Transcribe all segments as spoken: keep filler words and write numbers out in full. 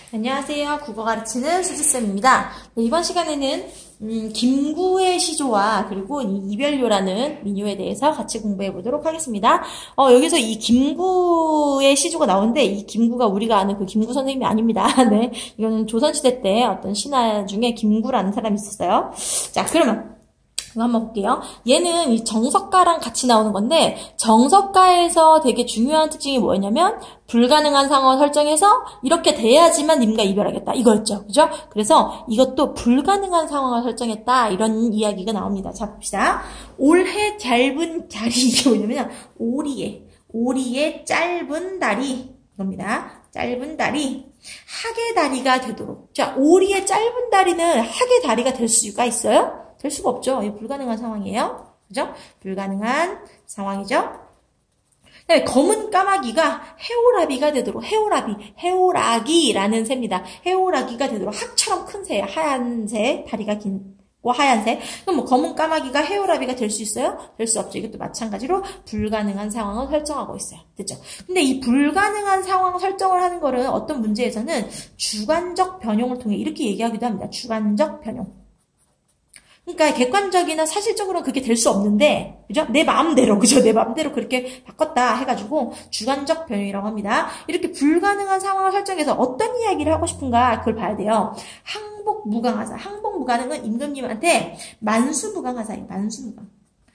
안녕하세요. 국어 가르치는 수지쌤입니다. 네, 이번 시간에는 음, 김구의 시조와 그리고 이 이별요라는 민요에 대해서 같이 공부해 보도록 하겠습니다. 어, 여기서 이 김구의 시조가 나오는데 이 김구가 우리가 아는 그 김구 선생님이 아닙니다. 네, 이거는 조선시대 때 어떤 신하 중에 김구라는 사람이 있었어요. 자, 그러면 이거 한번 볼게요. 얘는 이 정석가랑 같이 나오는 건데 정석가에서 되게 중요한 특징이 뭐였냐면 불가능한 상황을 설정해서 이렇게 돼야지만 님과 이별하겠다 이거였죠. 그죠? 그래서 이것도 불가능한 상황을 설정했다 이런 이야기가 나옵니다. 자, 봅시다. 올해 짧은 다리 이게 뭐냐면 오리에 오리의 짧은 다리 겁니다. 짧은 다리 학의 다리가 되도록. 자, 오리의 짧은 다리는 학의 다리가 될 수가 있어요? 될 수가 없죠. 이거 불가능한 상황이에요. 그죠? 불가능한 상황이죠. 그다음에 검은 까마귀가 해오라비가 되도록. 해오라비, 해오라기라는 새입니다. 해오라기가 되도록. 학처럼 큰 새, 하얀 새, 다리가 긴 하얀 새. 그럼 뭐 검은 까마귀가 해오라비가 될 수 있어요? 될 수 없죠. 이것도 마찬가지로 불가능한 상황을 설정하고 있어요. 됐죠? 근데 이 불가능한 상황 설정을 하는 거는 어떤 문제에서는 주관적 변형을 통해 이렇게 얘기하기도 합니다. 주관적 변형. 그러니까 객관적이나 사실적으로는 그렇게 될 수 없는데, 그죠? 내 마음대로, 그죠? 내 마음대로 그렇게 바꿨다 해가지고 주관적 변형이라고 합니다. 이렇게 불가능한 상황을 설정해서 어떤 이야기를 하고 싶은가 그걸 봐야 돼요. 항복무강하사. 항복무가능은 임금님한테 만수무강하사예요. 만수무강.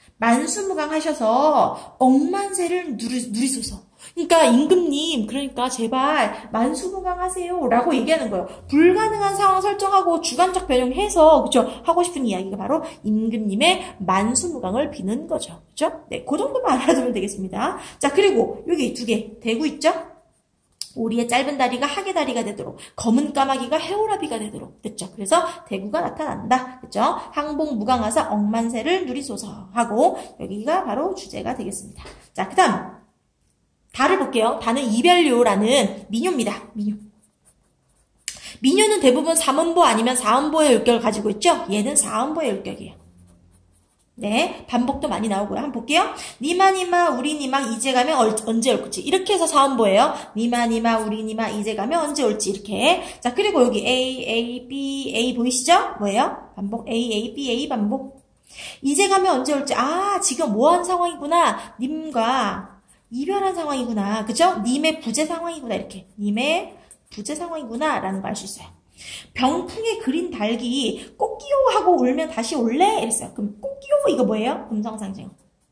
만수무강하셔서 억만세를 누리, 누리소서. 그러니까 임금님, 그러니까 제발 만수무강하세요 라고 얘기하는 거예요. 불가능한 상황 설정하고 주관적 변형해서 그죠? 하고 싶은 이야기가 바로 임금님의 만수무강을 비는 거죠. 그죠? 네, 그 정도만 알아두면 되겠습니다. 자, 그리고 여기 두 개 대구 있죠? 오리의 짧은 다리가 학의 다리가 되도록, 검은 까마귀가 해오라비가 되도록 됐죠. 그래서 대구가 나타난다. 됐죠? 항복무강하사 억만세를 누리소서 하고 여기가 바로 주제가 되겠습니다. 자, 그 다음 다를 볼게요. 다는 이별요라는 민요입니다. 민요. 민요는 대부분 삼음보 아니면 사음보의 율격을 가지고 있죠. 얘는 사음보의 율격이에요. 네, 반복도 많이 나오고요. 한번 볼게요. 니마니마 우리니마 이제 가면 언제 올지 이렇게 해서 사음보예요. 니마니마 우리니마 이제 가면 언제 올지 이렇게. 자, 그리고 여기 A, A, B, A 보이시죠? 뭐예요? 반복 A, A, B, A 반복. 이제 가면 언제 올지. 아, 지금 뭐한 상황이구나. 님과 이별한 상황이구나. 그죠? 님의 부재 상황이구나. 이렇게. 님의 부재 상황이구나. 라는 걸 알 수 있어요. 병풍에 그린 닭이 꽃기호 하고 울면 다시 올래? 이랬어요. 그럼 꽃기호 이거 뭐예요? 음성상징.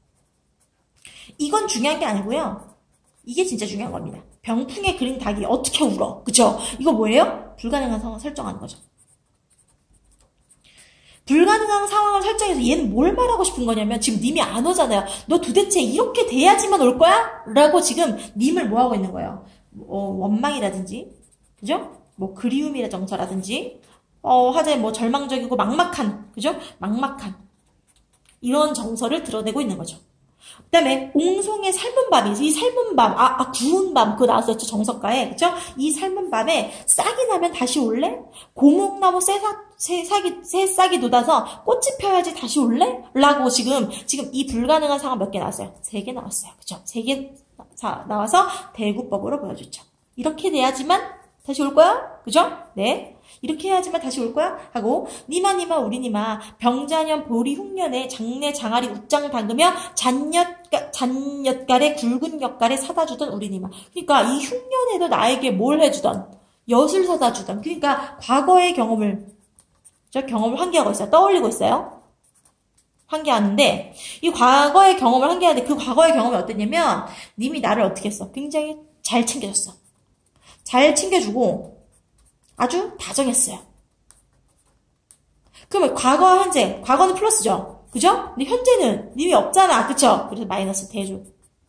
이건 중요한 게 아니고요. 이게 진짜 중요한 겁니다. 병풍에 그린 닭이 어떻게 울어? 그죠? 이거 뭐예요? 불가능한 상황 설정하는 거죠. 불가능한 상황을 설정해서 얘는 뭘 말하고 싶은 거냐면 지금 님이 안 오잖아요. 너 도대체 이렇게 돼야지만 올 거야? 라고 지금 님을 뭐 하고 있는 거예요? 어, 원망이라든지 그죠? 뭐 그리움이라 정서라든지 어, 하자면 뭐 절망적이고 막막한 그죠? 막막한 이런 정서를 드러내고 있는 거죠. 그 다음에 옹송의 삶은 밤이 이 삶은 밤, 아, 아 구운 밤 그거 나왔었죠 정석가에 그죠? 이 삶은 밤에 싹이 나면 다시 올래? 고목나무 새싹 새싹이 새싹이 돋아서 꽃이 펴야지 다시 올래? 라고 지금 지금 이 불가능한 상황 몇 개 나왔어요? 세 개 나왔어요. 그죠? 세 개 나와서 대구법으로 보여줬죠. 이렇게 돼야지만 다시 올 거야? 그죠? 네. 이렇게 해야지만 다시 올 거야? 하고 니마니마 우리니마 병자년 보리 흉년에 장내 장아리 웃장 담그며 잔엿, 잔엿갈에 굵은 엿갈에 사다 주던 우리니마. 그러니까 이 흉년에도 나에게 뭘 해주던 엿을 사다 주던 그러니까 과거의 경험을 저 경험을 환기하고 있어요. 떠올리고 있어요. 환기하는데 이 과거의 경험을 환기하는데 그 과거의 경험이 어땠냐면 님이 나를 어떻게 했어? 굉장히 잘 챙겨줬어. 잘 챙겨주고 아주 다정했어요. 그러면 과거와 현재, 과거는 플러스죠. 그죠? 근데 현재는 님이 없잖아. 그쵸? 그래서 마이너스 대조.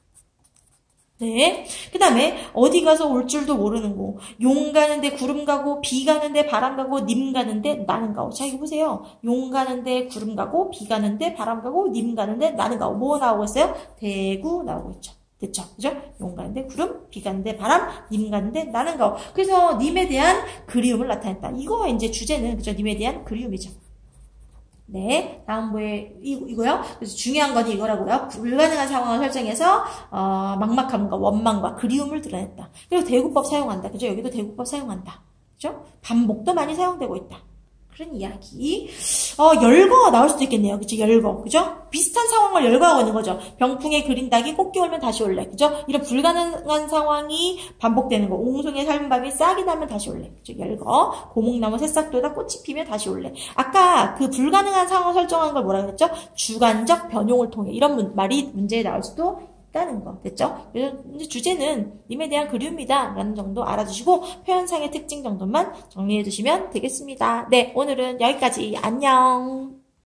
네. 그 다음에 어디 가서 올 줄도 모르는 거. 용 가는데 구름 가고 비 가는데 바람 가고 님 가는데 나는 가고. 자, 이거 보세요. 용 가는데 구름 가고 비 가는데 바람 가고 님 가는데 나는 가고. 뭐 나오고 있어요? 대구 나오고 있죠. 됐죠? 그죠? 용 가는데 구름, 비 가는데 바람, 님 가는데 나는 가고. 그래서 님에 대한 그리움을 나타냈다. 이거 이제 주제는 그죠? 님에 대한 그리움이죠. 네, 다음 뭐에 이거요. 그래서 중요한 건 이거라고요. 불가능한 상황을 설정해서 어, 막막함과 원망과 그리움을 드러냈다. 그리고 대구법 사용한다. 그죠? 여기도 대구법 사용한다. 그죠? 반복도 많이 사용되고 있다. 그런 이야기. 어, 열거 나올 수도 있겠네요. 그죠? 열거. 그죠? 비슷한 상황을 열거하고 있는 거죠. 병풍에 그린 닭이 꽃게 올면 다시 올래. 그죠? 이런 불가능한 상황이 반복되는 거. 옹송이에 삶은 밥이 싹이 나면 다시 올래. 그죠? 열거. 고목나무 새싹 돋아 꽃이 피면 다시 올래. 아까 그 불가능한 상황을 설정한 걸 뭐라 그랬죠? 주관적 변용을 통해. 이런 문, 말이 문제에 나올 수도 있다는 거. 됐죠? 이제 주제는 님에 대한 그리움이다 라는 정도 알아주시고 표현상의 특징 정도만 정리해 주시면 되겠습니다. 네, 오늘은 여기까지. 안녕.